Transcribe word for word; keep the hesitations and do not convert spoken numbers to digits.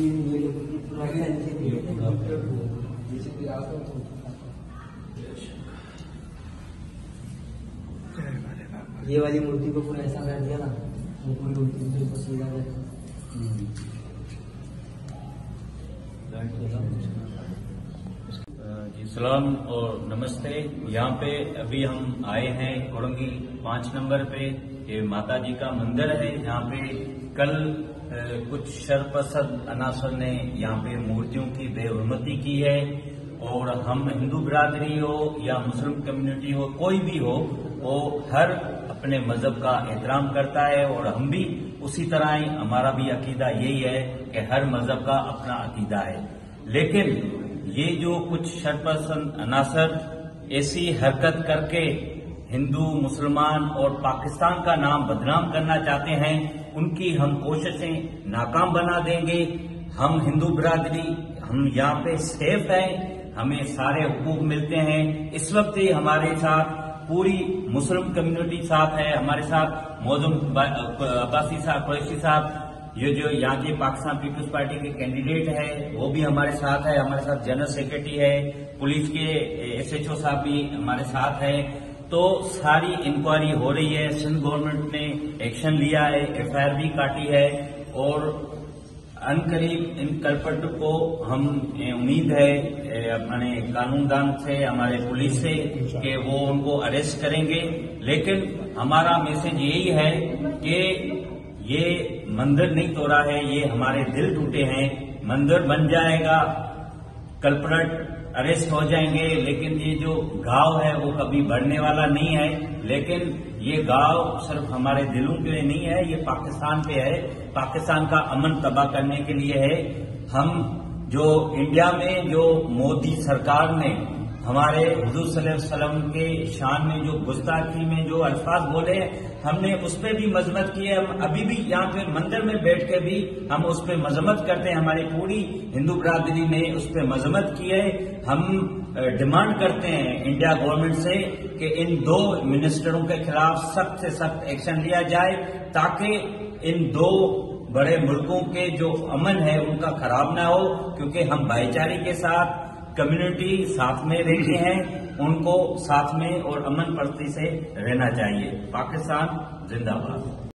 یہ والی مورتی کو پورا ایسا کر دیا نا، وہ پوری مورتی کو سیدھا کر دیا۔ جی سلام اور نمستے۔ یہاں پہ ابھی ہم آئے ہیں کورنگی پانچ نمبر پہ، یہ ماتا جی کا مندر ہے۔ یہاں پہ کل کچھ شرپسند عناصر نے یہاں پہ مورتیوں کی بے حرمتی کی ہے، اور ہم ہندو برادری ہو یا مسلم کمیونٹی ہو، کوئی بھی ہو، وہ ہر اپنے مذہب کا احترام کرتا ہے، اور ہم بھی اسی طرح ہی، ہمارا بھی عقیدہ یہی ہے کہ ہر مذہب کا اپنا عقیدہ ہے۔ لیکن یہ جو کچھ شرپسند عناصر ایسی حرکت کر کے ہندو، مسلمان اور پاکستان کا نام بدنام کرنا چاہتے ہیں، ان کی ہم کوششیں ناکام بنا دیں گے۔ ہم ہندو برادری، ہم یہاں پہ سیف ہیں، ہمیں سارے حقوق ملتے ہیں۔ اس وقت ہی ہمارے ساتھ پوری مسلم کمیونٹی ساتھ ہے، ہمارے ساتھ موزم عباسی صاحب، قریشی صاحب، یہ جو یہاں کے پاکستان پیپلز پارٹی کے کینڈیڈیٹ ہے، وہ بھی ہمارے ساتھ ہے، ہمارے ساتھ جنرل سیکرٹری ہے، پولیس کے ایس ایچ او صاحب بھی ہمارے ساتھ ہے۔ تو ساری انکوائری ہو رہی ہے، سندھ گورنمنٹ نے ایکشن لیا ہے، ایف آئی آر بھی کاٹی ہے، اور ان قریب ان کلپٹ کو ہم امید ہے اپنے قانون دان سے، ہمارے پولیس سے، کہ وہ ان کو اریسٹ کریں گے۔ لیکن ہمارا میسج یہی ہے کہ یہ مندر نہیں توڑا ہے، یہ ہمارے دل ٹوٹے ہیں۔ مندر بن جائے گا، کلپرٹ اریسٹ ہو جائیں گے، لیکن یہ جو گاؤں ہے وہ کبھی بڑھنے والا نہیں ہے۔ لیکن یہ گاؤں صرف ہمارے دلوں کے لیے نہیں ہے، یہ پاکستان پہ ہے، پاکستان کا امن تباہ کرنے کے لیے ہے۔ ہم جو انڈیا میں جو مودی سرکار نے ہمارے حضور صلی اللہ علیہ وسلم کے شان میں جو گستاخی میں جو الفاظ بولے، ہم نے اس پہ بھی مذمت کی ہے۔ ہم ابھی بھی یہاں پہ مندر میں بیٹھ کے بھی ہم اس پہ مذمت کرتے ہیں، ہماری پوری ہندو برادری نے اس پہ مذمت کی ہے۔ ہم ڈیمانڈ کرتے ہیں انڈیا گورنمنٹ سے کہ ان دو منسٹروں کے خلاف سخت سے سخت ایکشن لیا جائے، تاکہ ان دو بڑے ملکوں کے جو امن ہے ان کا خراب نہ ہو، کیونکہ ہم بھائی چارے کے ساتھ، کمیونٹی ساتھ میں رہتے ہیں، ان کو ساتھ میں اور امن پرستی سے رہنا چاہیے۔ پاکستان زندہ باد۔